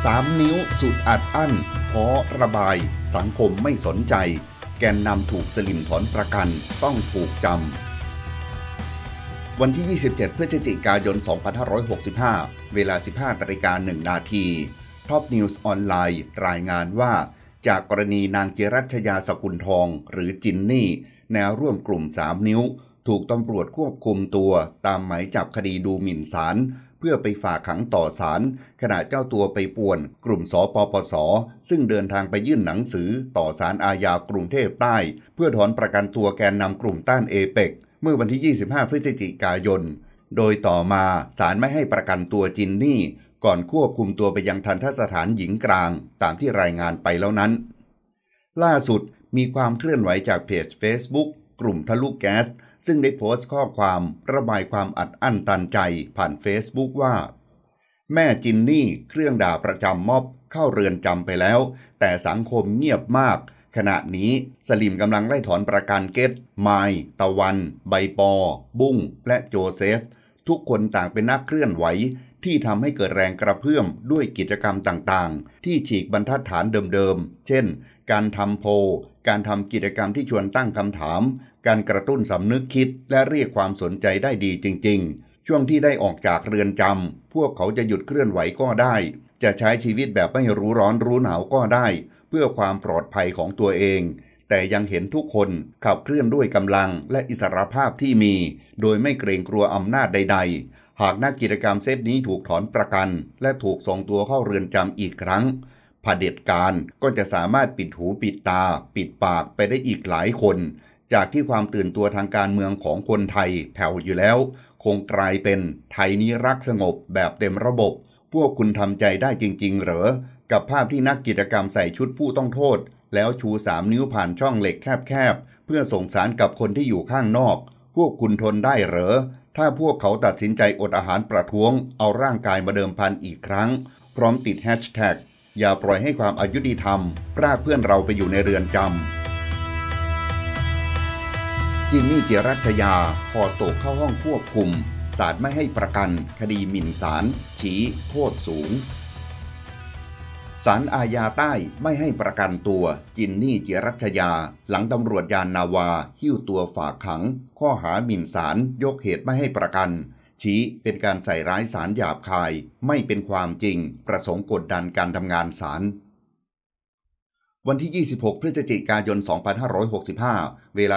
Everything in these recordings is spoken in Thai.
3 นิ้วสุดอัดอั้นท้อระบายสังคมไม่สนใจแกนนำถูกสลิมถอนประกันต้องถูกจำวันที่ 27 พฤศจิกายน 2565 เวลา 15:01 นาทีท็อปนิวส์ออนไลน์รายงานว่าจากกรณีนางจิรัชยาสกุลทองหรือจินนี่แนวร่วมกลุ่ม3นิ้วถูกตำรวจควบคุมตัวตามหมายจับคดีดูหมิ่นศาลเพื่อไปฝากขังต่อศาลขณะเจ้าตัวไปป่วนกลุ่มสปปส.ซึ่งเดินทางไปยื่นหนังสือต่อศาลอาญากรุงเทพใต้เพื่อถอนประกันตัวแกนนำกลุ่มต้านเอเปกเมื่อวันที่ 25 พฤศจิกายนโดยต่อมาศาลไม่ให้ประกันตัวจินนี่ก่อนควบคุมตัวไปยังทัณฑสถานหญิงกลางตามที่รายงานไปแล้วนั้นล่าสุดมีความเคลื่อนไหวจากเพจ Facebook กลุ่มทะลุแก๊สซึ่งได้โพสต์ข้อความระบายความอัดอั้นตันใจผ่าน Facebook ว่าแม่จินนี่เครื่องด่าประจำม็อบเข้าเรือนจำไปแล้วแต่สังคมเงียบมากขณะนี้สลิมกำลังไล่ถอนประกันเกตไมล์ตะวันใบปอบุ้งและโจเซฟทุกคนต่างเป็นนักเคลื่อนไหวที่ทำให้เกิดแรงกระเพื่อมด้วยกิจกรรมต่างๆที่ฉีกบรรทัดฐานเดิมๆเช่นการทำโพลการทำกิจกรรมที่ชวนตั้งคำถามการกระตุ้นสำนึกคิดและเรียกความสนใจได้ดีจริงๆช่วงที่ได้ออกจากเรือนจำพวกเขาจะหยุดเคลื่อนไหวก็ได้จะใช้ชีวิตแบบไม่รู้ร้อนรู้หนาวก็ได้เพื่อความปลอดภัยของตัวเองแต่ยังเห็นทุกคนขับเคลื่อนด้วยกำลังและอิสรภาพที่มีโดยไม่เกรงกลัวอำนาจใดๆหากนักกิจกรรมเซตนี้ถูกถอนประกันและถูกส่งตัวเข้าเรือนจำอีกครั้งเผด็จการก็จะสามารถปิดหูปิดตาปิดปากไปได้อีกหลายคนจากที่ความตื่นตัวทางการเมืองของคนไทยแผ่วอยู่แล้วคงกลายเป็นไทยนี้รักสงบแบบเต็มระบบพวกคุณทำใจได้จริงๆเหรอกับภาพที่นักกิจกรรมใส่ชุดผู้ต้องโทษแล้วชู3 นิ้วผ่านช่องเหล็กแคบๆเพื่อส่งสารกับคนที่อยู่ข้างนอกพวกคุณทนได้เหรอถ้าพวกเขาตัดสินใจอดอาหารประท้วงเอาร่างกายมาเดิมพันอีกครั้งพร้อมติดแฮชแท็กอย่าปล่อยให้ความอายุติธรรมพรากเพื่อนเราไปอยู่ในเรือนจำจินนี่จิรัชยาพอตกเข้าห้องควบคุมศาลไม่ให้ประกันคดีหมิ่นศาลชี้โทษสูงศาลอาญาใต้ไม่ให้ประกันตัวจินนี่จิรัชยาหลังตำรวจยานนาวาหิ้วตัวฝากขังข้อหาหมิ่นศาลยกเหตุไม่ให้ประกันชี้เป็นการใส่ร้ายศาลหยาบคายไม่เป็นความจริงประสงค์กดดันการทำงานศาลวันที่ 26 พฤศจิกายน 2565 เวลา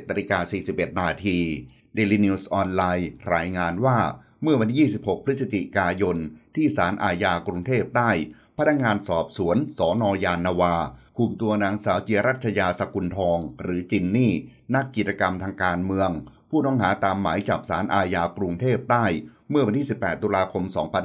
17:41 นาที Daily News ออนไลน์รายงานว่าเมื่อวันที่ 26 พฤศจิกายนที่ศาลอาญากรุงเทพใต้พนักงานสอบสวนสน.ยานนาวาคุมตัวนางสาวจิรัชยาสกุลทองหรือจินนี่นักกิจกรรมทางการเมืองผู้ต้องหาตามหมายจับศาลอาญากรุงเทพใต้เมื่อวันที่ 18 ตุลาคม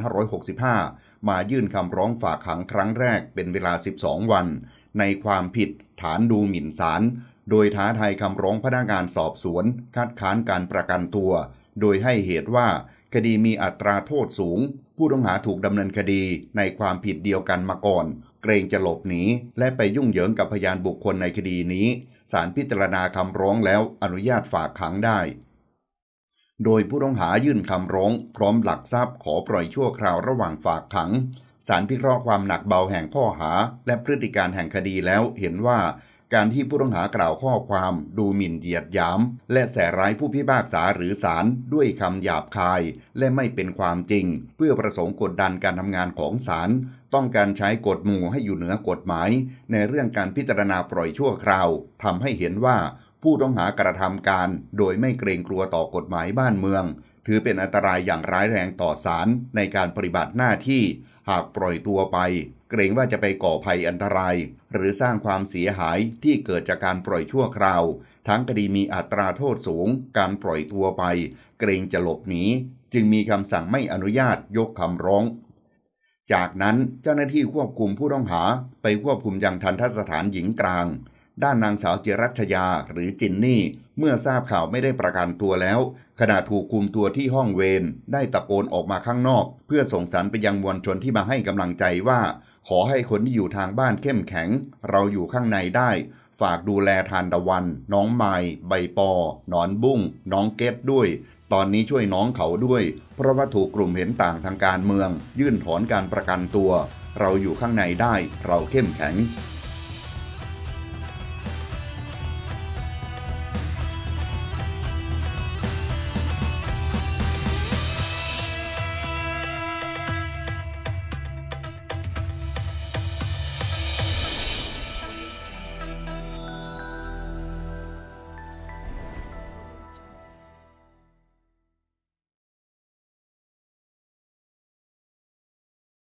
2565 มายื่นคำร้องฝากขังครั้งแรกเป็นเวลา 12 วันในความผิดฐานดูหมิ่นศาลโดยท้าทายคำร้องพนักงานสอบสวนคัดค้านการประกันตัวโดยให้เหตุว่าคดีมีอัตราโทษสูงผู้ต้องหาถูกดำเนินคดีในความผิดเดียวกันมาก่อนเกรงจะหลบหนีและไปยุ่งเหยิงกับพยานบุคคลในคดีนี้ศาลพิจารณาคำร้องแล้วอนุญาตฝากขังได้โดยผู้ต้องหายื่นคำร้องพร้อมหลักทรัพย์ขอปล่อยชั่วคราวระหว่างฝากขังศาลพิเคราะห์ความหนักเบาแห่งข้อหาและพฤติการแห่งคดีแล้วเห็นว่าการที่ผู้ต้องหากล่าวข้อความดูหมิ่นเหยียดหยามและแส่ร้ายผู้พิพากษาหรือศาลด้วยคำหยาบคายและไม่เป็นความจริงเพื่อประสงค์กดดันการทำงานของศาลต้องการใช้กฎหมู่ให้อยู่เหนือกฎหมายในเรื่องการพิจารณาปล่อยชั่วคราวทำให้เห็นว่าผู้ต้องหากระทำการโดยไม่เกรงกลัวต่อกฎหมายบ้านเมืองถือเป็นอันตรายอย่างร้ายแรงต่อศาลในการปฏิบัติหน้าที่หากปล่อยตัวไปเกรงว่าจะไปก่อภัยอันตรายหรือสร้างความเสียหายที่เกิดจากการปล่อยชั่วคราวทั้งคดีมีอัตราโทษสูงการปล่อยตัวไปเกรงจะหลบหนีจึงมีคำสั่งไม่อนุญาตยกคำร้องจากนั้นเจ้าหน้าที่ควบคุมผู้ต้องหาไปควบคุมยังทัณฑสถานหญิงกลางด้านนางสาวจิรัชยาหรือจินนี่เมื่อทราบข่าวไม่ได้ประกันตัวแล้วขณะถูกคุมตัวที่ห้องเวรได้ตะโกนออกมาข้างนอกเพื่อส่งสารไปยังมวลชนที่มาให้กำลังใจว่าขอให้คนที่อยู่ทางบ้านเข้มแข็งเราอยู่ข้างในได้ฝากดูแลทานตะวันน้องไมล์ใบปอหนอนบุ้งน้องเกตด้วยตอนนี้ช่วยน้องเขาด้วยเพราะว่าถูกกลุ่มเห็นต่างทางการเมืองยื่นถอนการประกันตัวเราอยู่ข้างในได้เราเข้มแข็ง